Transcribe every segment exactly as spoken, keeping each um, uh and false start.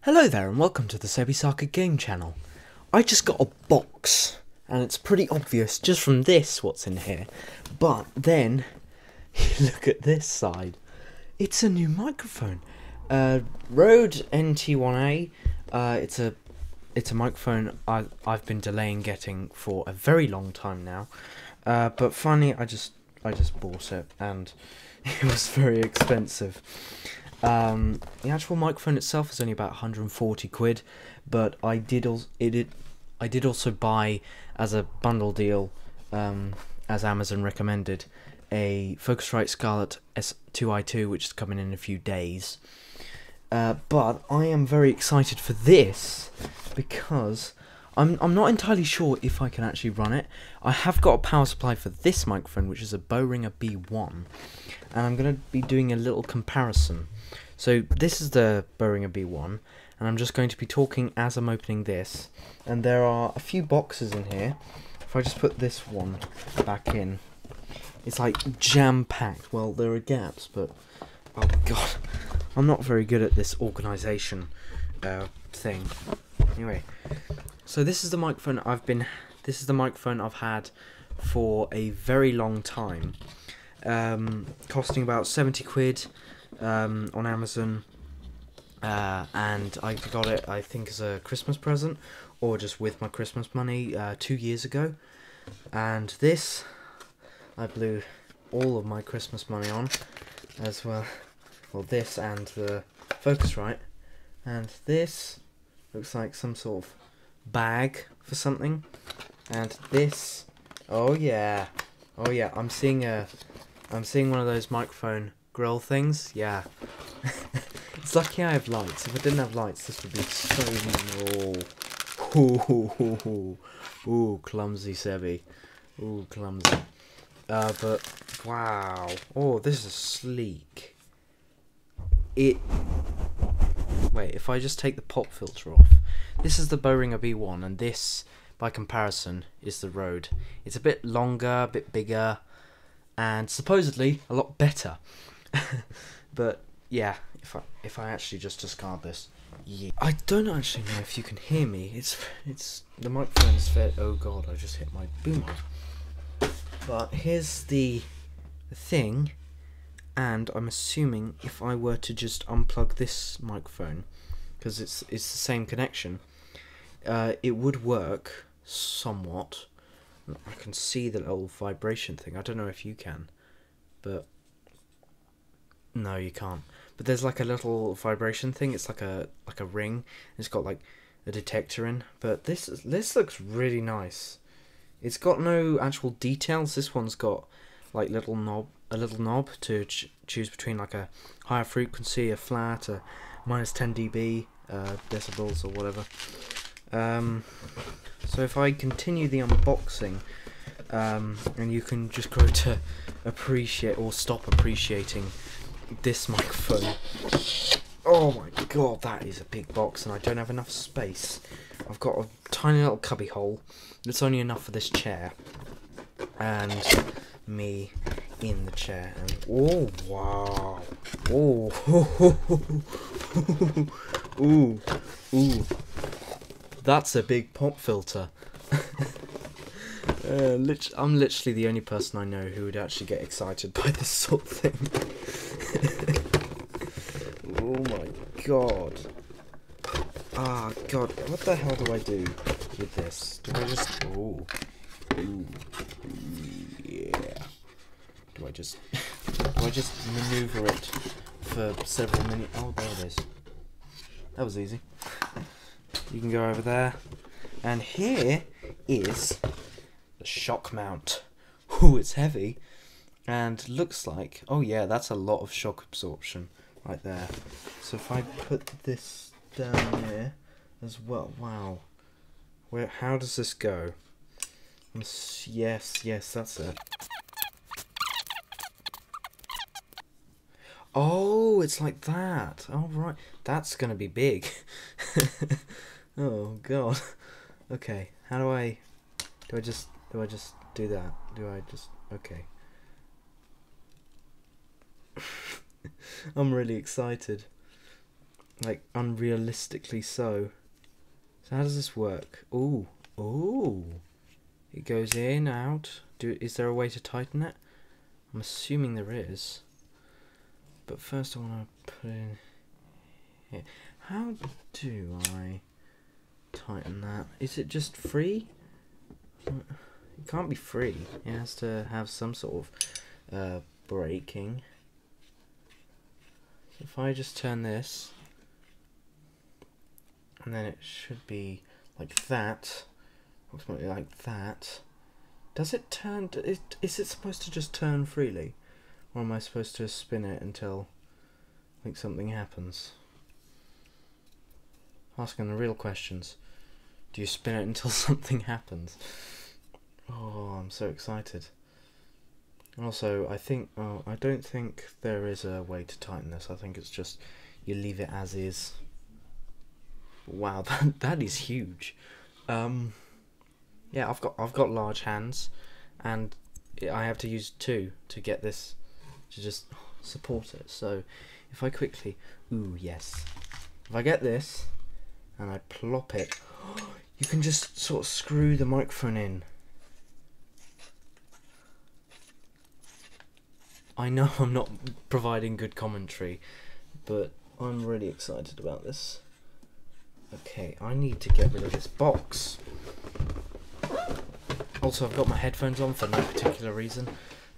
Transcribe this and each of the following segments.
Hello there and welcome to the Sebisaka Game Channel. I just got a box and it's pretty obvious just from this what's in here, but then look at this side. It's a new microphone, uh, RØDE N T one A. Uh, it's a it's a microphone I I've been delaying getting for a very long time now, uh, but finally I just I just bought it and it was very expensive. Um, the actual microphone itself is only about one hundred and forty quid, but I did also it, it I did also buy as a bundle deal, um, as Amazon recommended, a Focusrite Scarlett S two i two, which is coming in a few days. Uh, but I am very excited for this because I'm I'm not entirely sure if I can actually run it. I have got a power supply for this microphone, which is a Behringer B one, and I'm going to be doing a little comparison. So this is the Behringer B one, and I'm just going to be talking as I'm opening this, and there are a few boxes in here. If I just put this one back in, it's like jam-packed. Well, there are gaps, but oh god, I'm not very good at this organisation uh, thing. Anyway, so this is the microphone I've been. This is the microphone I've had for a very long time, um, costing about seventy quid. Um, on Amazon, uh, and I got it I think as a Christmas present or just with my Christmas money uh, two years ago, and this I blew all of my Christmas money on as well. Well, this and the Focusrite, and this looks like some sort of bag for something, and this, oh yeah, oh yeah, I'm seeing a I'm seeing one of those microphone grill things, yeah. It's lucky I have lights. If I didn't have lights, this would be so oh, ooh, ooh, ooh, ooh, clumsy Sebi, ooh, clumsy. Uh, but wow, oh, this is sleek. It. Wait, if I just take the pop filter off, this is the Behringer B one, and this, by comparison, is the RØDE. It's a bit longer, a bit bigger, and supposedly a lot better. But yeah, if I if I actually just discard this, yeah. I don't actually know if you can hear me. It's it's the microphone's fair. Oh god, I just hit my boomer. But here's the, the thing, and I'm assuming if I were to just unplug this microphone, because it's it's the same connection, uh, it would work somewhat. I can see the little vibration thing. I don't know if you can, but. No, you can't. But there's like a little vibration thing. It's like a like a ring. It's got like a detector in. But this is, this looks really nice. It's got no actual details. This one's got like little knob, a little knob to ch choose between like a higher frequency, a flat, a minus ten dB uh, decibels or whatever. Um, so if I continue the unboxing, um, and you can just grow to appreciate or stop appreciating this microphone. Oh my god, that is a big box, and I don't have enough space. I've got a tiny little cubby hole that's only enough for this chair and me in the chair. And oh wow, oh, ooh, ooh, that's a big pop filter. Uh, lit I'm literally the only person I know who would actually get excited by this sort of thing. Oh my god. Ah, god. What the hell do I do with this? Do I just... Oh. Ooh. Yeah. Do I just... Do I just maneuver it for several minutes? Oh, there it is. That was easy. You can go over there. And here is... shock mount. Ooh, it's heavy and looks like, oh yeah, that's a lot of shock absorption right there. So if I put this down here as well, wow, where how does this go? Yes, yes, that's it. Oh, it's like that. Oh right, that's gonna be big. Oh god. Okay, how do I do I just Do I just do that? Do I just... Okay. I'm really excited. like unrealistically so. So how does this work? Ooh, ooh. It goes in, out. Do is there a way to tighten it? I'm assuming there is. But first I want to put in here. How do I tighten that? Is it just free? It can't be free. It has to have some sort of uh, braking. So if I just turn this, and then it should be like that, approximately like that. Does it turn? Is, is it supposed to just turn freely, or am I supposed to spin it until like something happens? Asking the real questions. Do you spin it until something happens? Oh, I'm so excited. Also, I think, oh, I don't think there is a way to tighten this. I think it's just you leave it as is. Wow, that that is huge. Um, yeah, I've got I've got large hands, and I have to use two to get this to just support it. So, if I quickly, ooh yes, if I get this and I plop it, you can just sort of screw the microphone in. I know I'm not providing good commentary, but I'm really excited about this. Okay, I need to get rid of this box. Also, I've got my headphones on for no particular reason.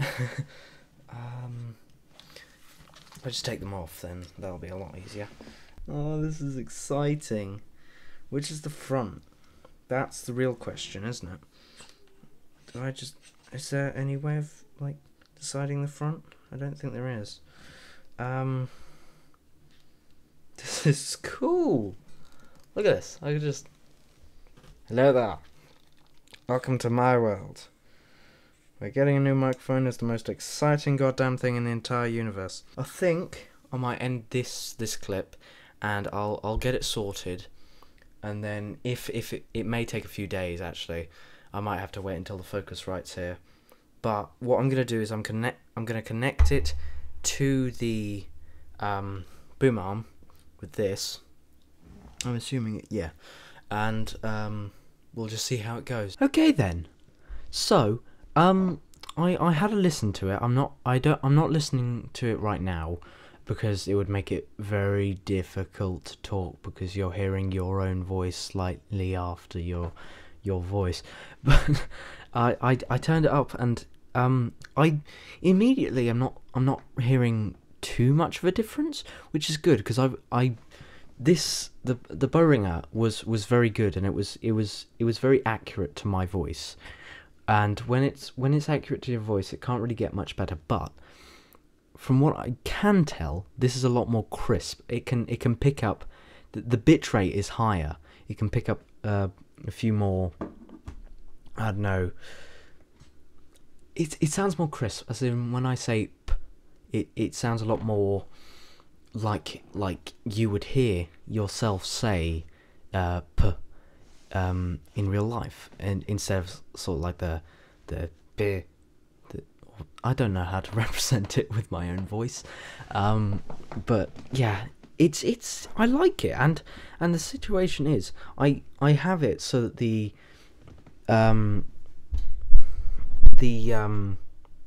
um, if I just take them off, then that'll be a lot easier. Oh, this is exciting. Which is the front? That's the real question, isn't it? Do I just... Is there any way of, like, deciding the front? I don't think there is. Um, this is cool. Look at this. I could just... Hello there. Welcome to my world. Where getting a new microphone is the most exciting goddamn thing in the entire universe. I think I might end this this clip, and I'll I'll get it sorted, and then if if it, it may take a few days actually. I might have to wait until the Focusrite's here. But what I'm gonna do is I'm connect I'm gonna connect it to the um, boom arm with this. I'm assuming it, yeah, and um, we'll just see how it goes. Okay then. So um, I I had a listen to it. I'm not I don't I'm not listening to it right now because it would make it very difficult to talk because you're hearing your own voice slightly after your your voice. But I, I I turned it up and um I immediately I'm not I'm not hearing too much of a difference, which is good because I I this the the Behringer was was very good, and it was it was it was very accurate to my voice. And when it's when it's accurate to your voice, it can't really get much better. But from what I can tell, this is a lot more crisp. It can it can pick up the, the bit rate is higher. It can pick up uh, a few more. I don't know. It it sounds more crisp. As in when I say p, it it sounds a lot more like like you would hear yourself say uh, p um, in real life, and instead of sort of like the the b. I don't know how to represent it with my own voice, um, but yeah, it's it's I like it, and and the situation is I I have it so that the um the um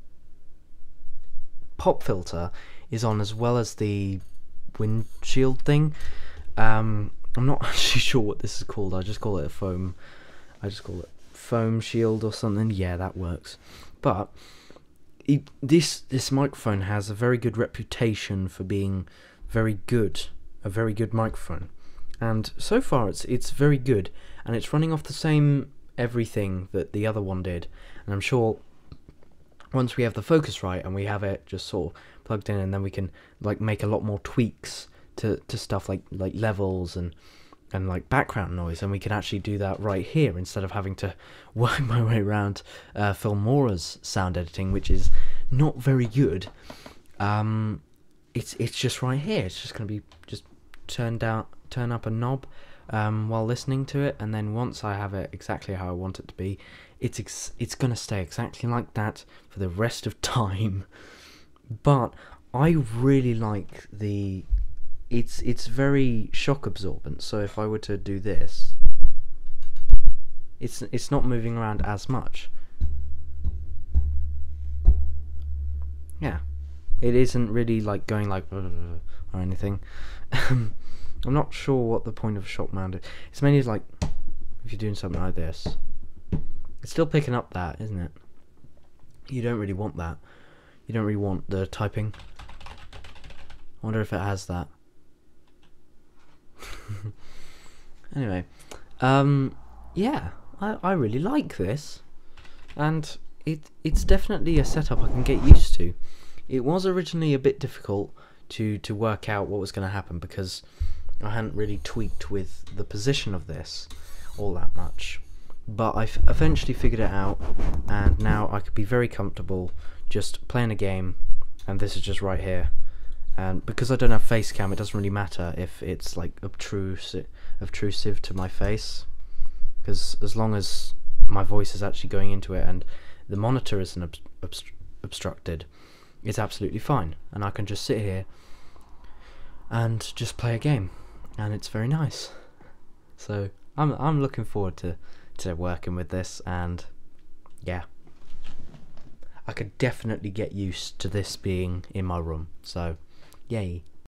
pop filter is on as well as the windshield thing. Um, I'm not actually sure what this is called. I just call it a foam. I just call it foam shield or something. Yeah, that works. But It, this this microphone has a very good reputation for being very good, a very good microphone, and so far it's it's very good, and it's running off the same everything that the other one did, and I'm sure once we have the Focusrite and we have it just sort of plugged in, and then we can like make a lot more tweaks to, to stuff like like levels and and like background noise, and we can actually do that right here instead of having to work my way around uh, Filmora's sound editing, which is not very good. Um, it's it's just right here. It's just gonna be just turn down, turn up a knob um, while listening to it, and then once I have it exactly how I want it to be, it's ex it's gonna stay exactly like that for the rest of time. But I really like the it's it's very shock absorbent. So if I were to do this, it's it's not moving around as much. Yeah, it isn't really like going like or anything. I'm not sure what the point of shock mount is. It's mainly like if you're doing something like this, it's still picking up that, isn't it? You don't really want that. You don't really want the typing. I wonder if it has that. Anyway, um, yeah, I, I really like this, and it it's definitely a setup I can get used to. It was originally a bit difficult to to work out what was going to happen because I hadn't really tweaked with the position of this all that much, but I eventually figured it out, and now I could be very comfortable just playing a game, and this is just right here. And because I don't have face cam, it doesn't really matter if it's like obtrusive, obtrusive to my face, because as long as my voice is actually going into it and the monitor isn't ob obst obstructed, it's absolutely fine, and I can just sit here and just play a game, and it's very nice. So I'm I'm looking forward to to working with this, and yeah, I could definitely get used to this being in my room. So yay.